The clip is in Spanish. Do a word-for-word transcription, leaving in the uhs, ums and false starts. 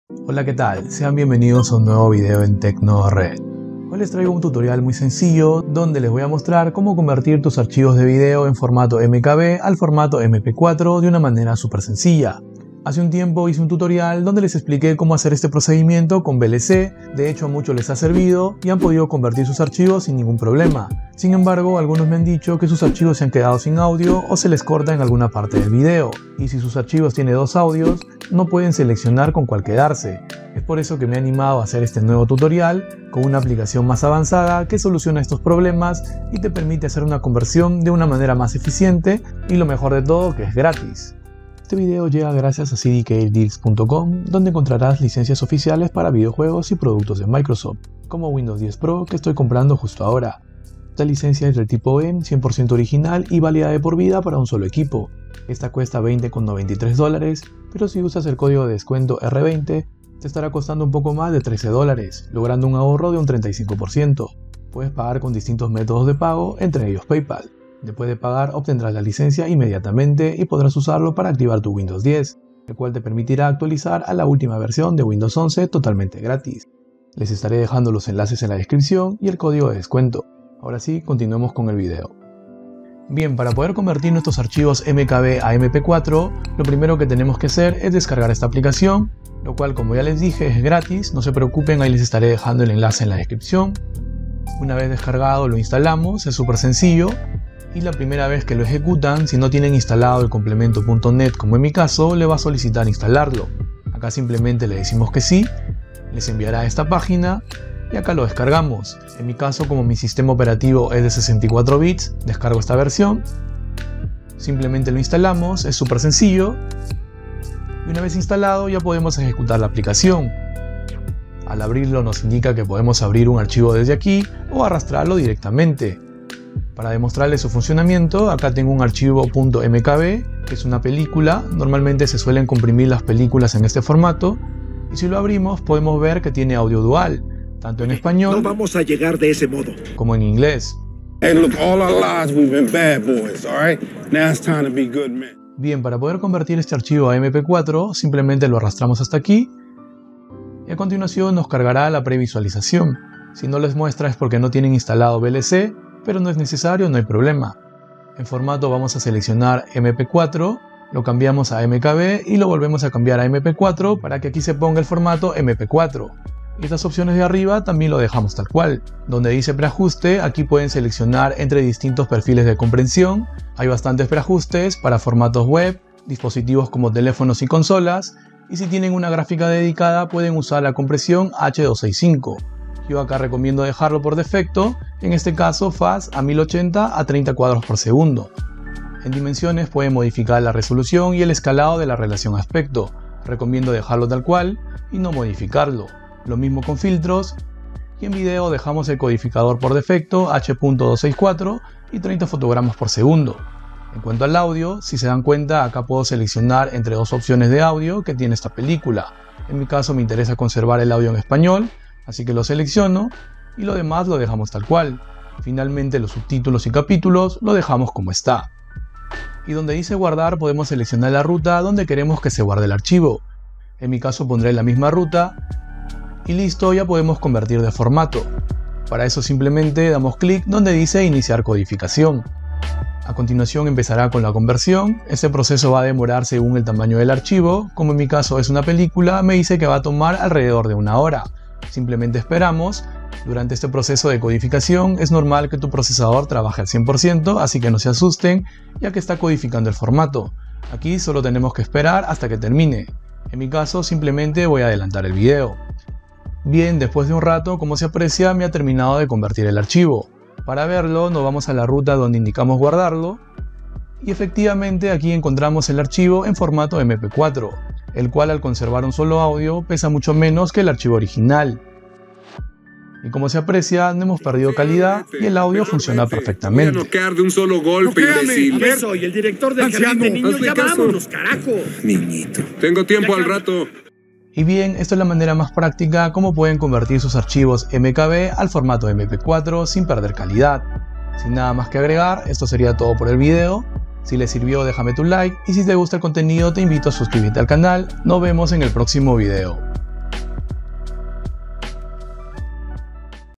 Hola, ¿qué tal? Sean bienvenidos a un nuevo video en TecnoRed. Hoy les traigo un tutorial muy sencillo donde les voy a mostrar cómo convertir tus archivos de video en formato M K B al formato M P cuatro de una manera súper sencilla. Hace un tiempo hice un tutorial donde les expliqué cómo hacer este procedimiento con V L C, de hecho a muchos les ha servido y han podido convertir sus archivos sin ningún problema. Sin embargo, algunos me han dicho que sus archivos se han quedado sin audio o se les corta en alguna parte del video, y si sus archivos tienen dos audios, no pueden seleccionar con cuál quedarse. Es por eso que me he animado a hacer este nuevo tutorial con una aplicación más avanzada que soluciona estos problemas y te permite hacer una conversión de una manera más eficiente y lo mejor de todo, que es gratis. Este video llega gracias a C D K Deals punto com, donde encontrarás licencias oficiales para videojuegos y productos de Microsoft, como Windows diez Pro que estoy comprando justo ahora. Esta licencia es del tipo M, cien por ciento original y válida de por vida para un solo equipo. Esta cuesta veinte con noventa y tres dólares, pero si usas el código de descuento R veinte, te estará costando un poco más de trece dólares, logrando un ahorro de un treinta y cinco por ciento. Puedes pagar con distintos métodos de pago, entre ellos PayPal. Después de pagar obtendrás la licencia inmediatamente y podrás usarlo para activar tu Windows diez, el cual te permitirá actualizar a la última versión de Windows once totalmente gratis. Les estaré dejando los enlaces en la descripción y el código de descuento. Ahora sí, continuemos con el video. Bien, para poder convertir nuestros archivos M K B a M P cuatro, lo primero que tenemos que hacer es descargar esta aplicación, lo cual, como ya les dije, es gratis, no se preocupen, ahí les estaré dejando el enlace en la descripción. Una vez descargado lo instalamos, es súper sencillo. Y la primera vez que lo ejecutan, si no tienen instalado el complemento punto net como en mi caso, le va a solicitar instalarlo. Acá simplemente le decimos que sí, les enviará a esta página y acá lo descargamos. En mi caso, como mi sistema operativo es de sesenta y cuatro bits, descargo esta versión, simplemente lo instalamos, es súper sencillo y una vez instalado ya podemos ejecutar la aplicación. Al abrirlo nos indica que podemos abrir un archivo desde aquí o arrastrarlo directamente. Para demostrarles su funcionamiento, acá tengo un archivo .mkb, que es una película. Normalmente se suelen comprimir las películas en este formato, y si lo abrimos podemos ver que tiene audio dual, tanto en español no vamos a llegar de ese modo como en inglés. Bien, para poder convertir este archivo a M P cuatro, simplemente lo arrastramos hasta aquí, y a continuación nos cargará la previsualización. Si no les muestra es porque no tienen instalado V L C, pero no es necesario, no hay problema. En formato vamos a seleccionar M P cuatro, lo cambiamos a M K B y lo volvemos a cambiar a M P cuatro para que aquí se ponga el formato M P cuatro. Y estas opciones de arriba también lo dejamos tal cual. Donde dice preajuste, aquí pueden seleccionar entre distintos perfiles de comprensión. Hay bastantes preajustes para formatos web, dispositivos como teléfonos y consolas, y si tienen una gráfica dedicada pueden usar la compresión H doscientos sesenta y cinco. Yo acá recomiendo dejarlo por defecto, en este caso F A S a mil ochenta a treinta cuadros por segundo. En dimensiones pueden modificar la resolución y el escalado de la relación aspecto. Recomiendo dejarlo tal cual y no modificarlo. Lo mismo con filtros. Y en video dejamos el codificador por defecto H doscientos sesenta y cuatro y treinta fotogramas por segundo. En cuanto al audio, si se dan cuenta, acá puedo seleccionar entre dos opciones de audio que tiene esta película. En mi caso me interesa conservar el audio en español, así que lo selecciono y lo demás lo dejamos tal cual. Finalmente los subtítulos y capítulos lo dejamos como está. Y donde dice guardar podemos seleccionar la ruta donde queremos que se guarde el archivo. En mi caso pondré la misma ruta y listo, ya podemos convertir de formato. Para eso simplemente damos clic donde dice iniciar codificación. A continuación empezará con la conversión. Este proceso va a demorar según el tamaño del archivo. Como en mi caso es una película, me dice que va a tomar alrededor de una hora. Simplemente esperamos. Durante este proceso de codificación es normal que tu procesador trabaje al cien por ciento, así que no se asusten, ya que está codificando el formato. Aquí solo tenemos que esperar hasta que termine. En mi caso simplemente voy a adelantar el video. Bien, después de un rato, como se aprecia, me ha terminado de convertir el archivo. Para verlo nos vamos a la ruta donde indicamos guardarlo y efectivamente aquí encontramos el archivo en formato M P cuatro, el cual al conservar un solo audio pesa mucho menos que el archivo original. Y como se aprecia, no hemos perdido calidad y el audio funciona perfectamente. Voy a noquear de un solo golpe, imbécil. Yo soy el director del canal de niños, ya vámonos, carajo. Niñito. Tengo tiempo al rato. Y bien, esta es la manera más práctica como pueden convertir sus archivos M K B al formato M P cuatro sin perder calidad. Sin nada más que agregar, esto sería todo por el video. Si les sirvió, déjame tu like y si te gusta el contenido te invito a suscribirte al canal. Nos vemos en el próximo video.